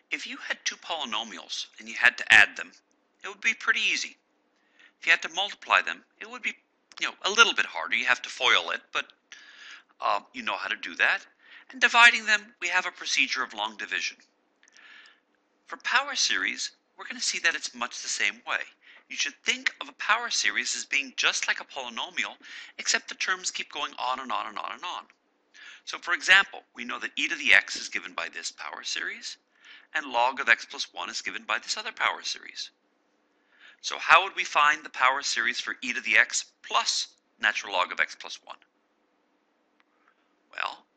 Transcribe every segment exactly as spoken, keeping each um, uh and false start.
If you had two polynomials and you had to add them, it would be pretty easy. If you had to multiply them, it would be, you know, a little bit harder. You have to FOIL it, but uh, you know how to do that. And dividing them, we have a procedure of long division. For power series, we're going to see that it's much the same way. You should think of a power series as being just like a polynomial, except the terms keep going on and on and on and on. So for example, we know that e to the x is given by this power series, and log of x plus one is given by this other power series. So how would we find the power series for e to the x plus natural log of x plus one? Well,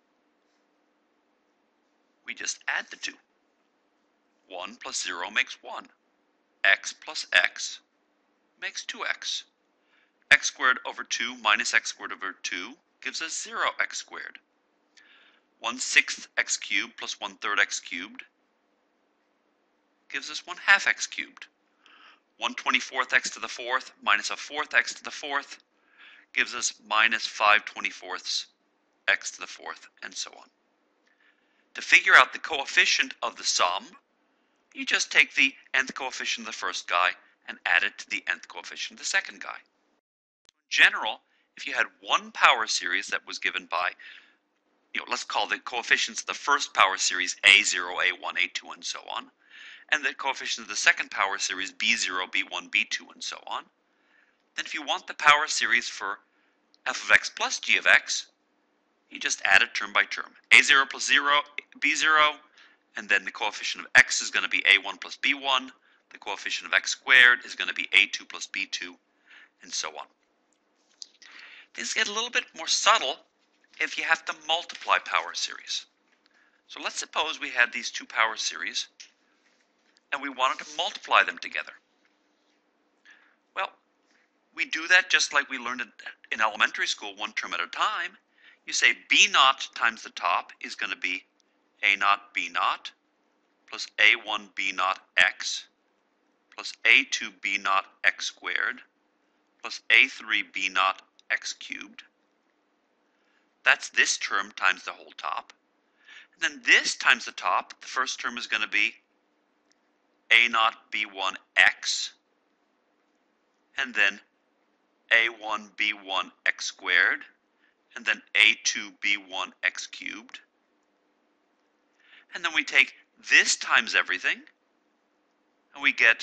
we just add the two. one plus zero makes one. X plus x makes two x. X squared over two minus x squared over two gives us zero x squared. one sixth x cubed plus one third x cubed gives us one half x cubed. one twenty-fourth x to the fourth minus a fourth x to the fourth gives us minus five twenty-fourths x to the fourth, and so on. To figure out the coefficient of the sum, you just take the nth coefficient of the first guy and add it to the nth coefficient of the second guy. In general, if you had one power series that was given by, you know, let's call the coefficients of the first power series a zero, a one, a two, and so on, and the coefficients of the second power series b zero, b one, b two, and so on, then if you want the power series for f of x plus g of x, you just add it term by term. a zero plus zero, b zero, and then the coefficient of x is going to be a one plus b one, the coefficient of x squared is going to be a two plus b two, and so on. Things get a little bit more subtle if you have to multiply power series. So let's suppose we had these two power series and we wanted to multiply them together. Well, we do that just like we learned in elementary school, one term at a time. You say b naught times the top is going to be a naught b naught plus a one b naught x plus a two b naught x squared plus a three b naught x cubed. That's this term times the whole top. And then this times the top, the first term is going to be a naught b one x, and then a one b one x squared, and then a two b one x cubed. And then we take this times everything, and we get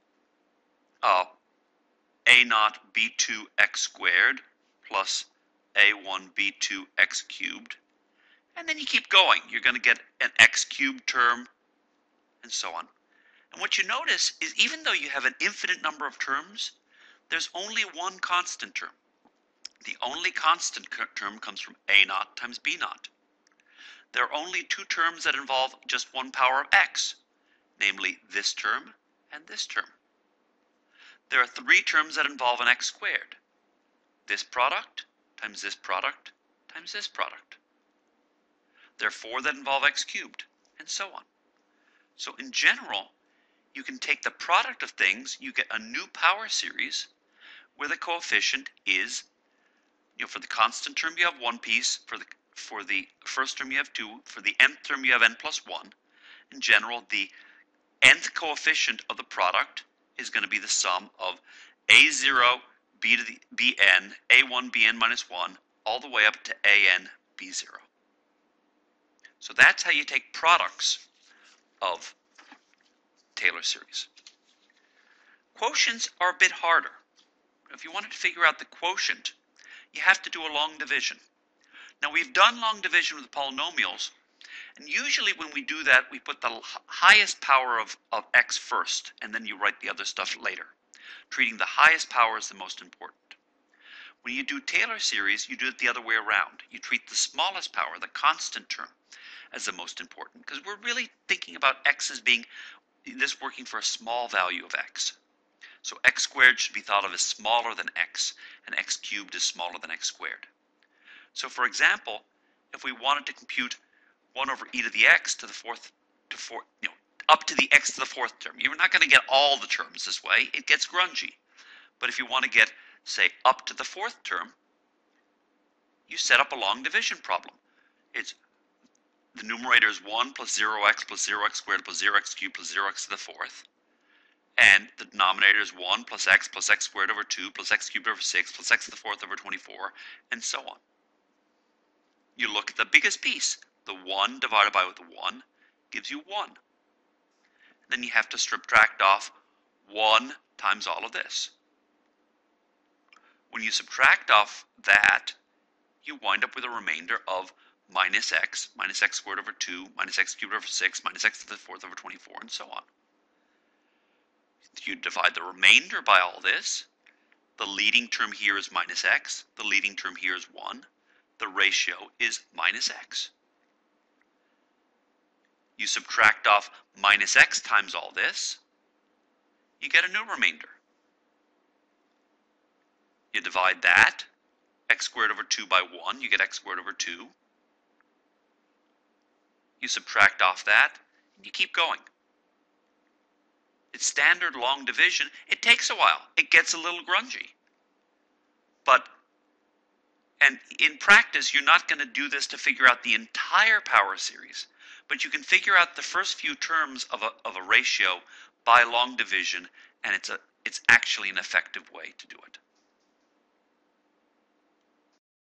uh, a naught b two x squared plus a one b two x cubed. And then you keep going. You're going to get an x cubed term, and so on. And what you notice is even though you have an infinite number of terms, there's only one constant term. The only constant term comes from a naught times b naught. There are only two terms that involve just one power of x, namely this term and this term. There are three terms that involve an x squared. This product times this product times this product. There are four that involve x cubed, and so on. So in general, you can take the product of things, you get a new power series where the coefficient is, you know, for the constant term you have one piece, for the for the first term you have two, for the nth term you have n plus one. In general, the nth coefficient of the product is going to be the sum of a zero, b to the bn, a one, bn minus one, all the way up to an, b zero. So that's how you take products of Taylor series. Quotients are a bit harder. If you wanted to figure out the quotient, you have to do a long division. Now we've done long division with polynomials, and usually when we do that, we put the highest power of, of x first, and then you write the other stuff later, treating the highest power as the most important. When you do Taylor series, you do it the other way around. You treat the smallest power, the constant term, as the most important, because we're really thinking about x as being this working for a small value of x. So x squared should be thought of as smaller than x, and x cubed is smaller than x squared. So for example, if we wanted to compute one over e to the x to the fourth, to four, you know, up to the x to the fourth term, you're not going to get all the terms this way. It gets grungy. But if you want to get, say, up to the fourth term, you set up a long division problem. It's the numerator is one plus zero x plus zero x squared plus zero x cubed plus zero x to the fourth. And the denominator is one plus x plus x squared over two plus x cubed over six plus x to the fourth over twenty-four, and so on. You look at the biggest piece. The one divided by the one gives you one. Then you have to subtract off one times all of this. When you subtract off that, you wind up with a remainder of minus x, minus x squared over two, minus x cubed over six, minus x to the fourth over twenty-four, and so on. You divide the remainder by all this. The leading term here is minus x. The leading term here is one. The ratio is minus x. You subtract off minus x times all this. You get a new remainder. You divide that, x squared over two by one, you get x squared over two. You subtract off that, and you keep going. It's standard long division. It takes a while. It gets a little grungy. But, and in practice, you're not going to do this to figure out the entire power series, but you can figure out the first few terms of a, of a ratio by long division, and it's, a, it's actually an effective way to do it.